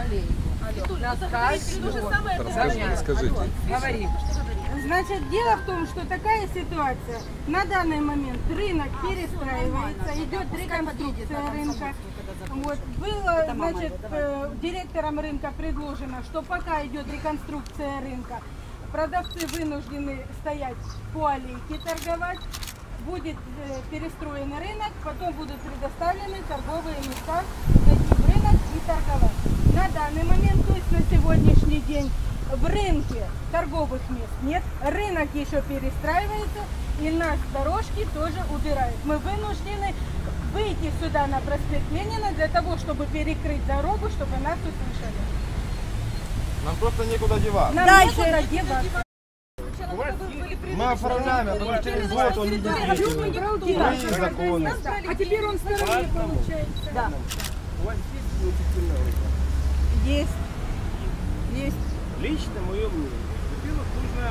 Скажите. Говори. Значит, дело в том, что такая ситуация. На данный момент рынок перестраивается, идет реконструкция рынка. Вот. Было, значит, директором рынка предложено, что пока идет реконструкция рынка, продавцы вынуждены стоять по аллейке торговать. Будет перестроен рынок, потом будут предоставлены торговые места, зайти в рынок и торговать. На данный момент, то есть на сегодняшний день, в рынке торговых мест нет, рынок еще перестраивается, и нас с дорожки тоже убирают. Мы вынуждены выйти сюда на проспект Ленина для того, чтобы перекрыть дорогу, чтобы нас услышали. Нам просто некуда деваться. Нам некуда деваться. Мы оформляем, а потом через год он не действует. Законы. А теперь он сторонний получается. Да. У вас есть инициативная группа? Есть. Есть. Лично мое мнение. Во-первых, нужно,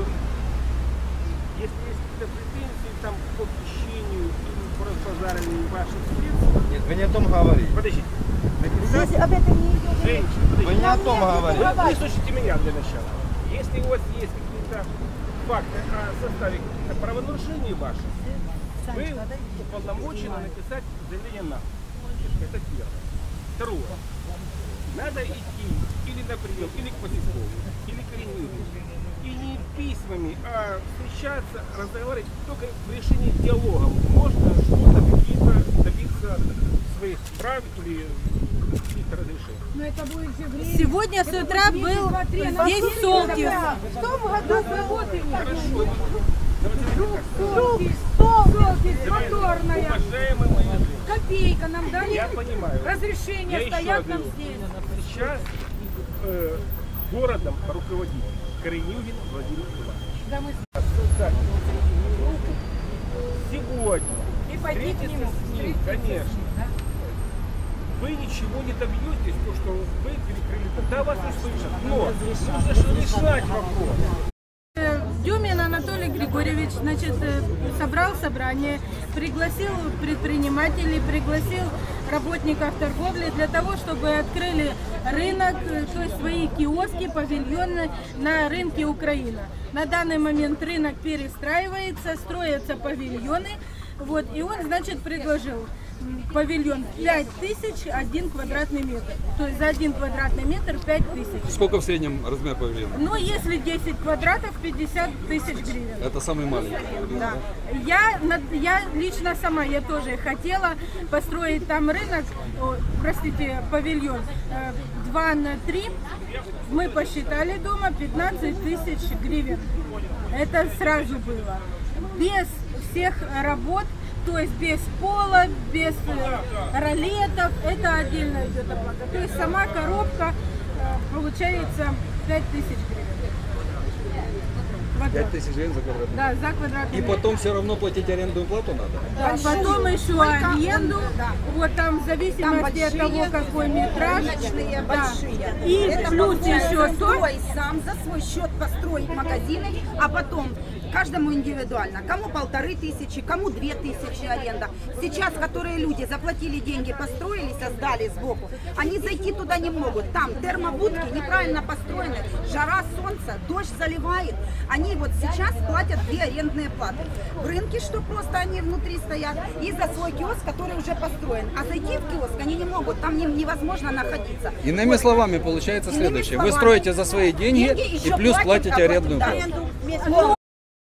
если есть какие-то претензии там, по хищению или по разбазариванию ваших средств. Нет, вы не о том говорите. Подождите. Написать, Об этом не идет. женщина, Вы подождите. не о том говорите. Вы слушайте меня для начала. Если у вас есть какие-то факты о составе каких-то правонарушений ваших, вы уполномочены написать заявление на. Это первое. Второе. Надо идти или на прием, или к Посескову, или к Ренюгину. И не письмами, а встречаться, разговаривать только в решении диалогом. Можно что-то какие-то добиться своих прав или каких-то разрешений. Но это будет же время. Сегодня с утра был здесь Солтис. В том году работали. Солтис, моторная. Уважаемые мои друзья, Копейка нам дали. я понимаю. Разрешение Я стоят еще нам говорю, здесь. сейчас городом руководит Коренюгин Владимир Иванович. Да мы Создать инициативную группу сегодня. и пойти к нему. Встретиться с ним, конечно. Вы ничего не добьетесь, то, что вы перекрыли. Да, вас не слышат. Но нужно же решать вопрос. Дюмин Анатолий Григорьевич, значит, собрал собрание, пригласил предпринимателей, пригласил работников торговли для того, чтобы открыли рынок, то есть свои киоски, павильоны на рынке Украина. На данный момент рынок перестраивается, строятся павильоны, вот, и он, значит, предложил павильон 5000 1 квадратный метр. То есть за 1 квадратный метр 5000. Сколько в среднем размер павильона? Ну, если 10 квадратов, 50 тысяч гривен. Это самый маленький павильон, Да. Я лично сама, я тоже хотела построить там рынок, павильон 2 на 3. Мы посчитали дома 15 тысяч гривен. Это сразу было. Без всех работ. То есть без пола, без ролетов, это отдельно идет оплата. То есть сама коробка получается 5000 гривен. 5000 гривен за квадратный. Да, за квадратный И метр. потом все равно платить арендную плату надо? Да, потом еще аренду, вот там в зависимости от того, какой метраж. Да. И Это плюс еще стой сам за свой счет построить магазины, а потом каждому индивидуально. Кому 1500, кому 2000 аренда. Сейчас, которые люди заплатили деньги, построили, создали сбоку, они зайти туда не могут. Там термобудки неправильно построены, жара, солнце, дождь заливает. Они вот сейчас платят 2 арендные платы. В рынке, что просто они внутри стоят, и за свой киоск, который уже построен. А зайти в киоск они не могут, там невозможно находиться. Иными словами, получается Иными следующее. Вы словами, строите за свои деньги и еще плюс платят платите арендную плату. аренду.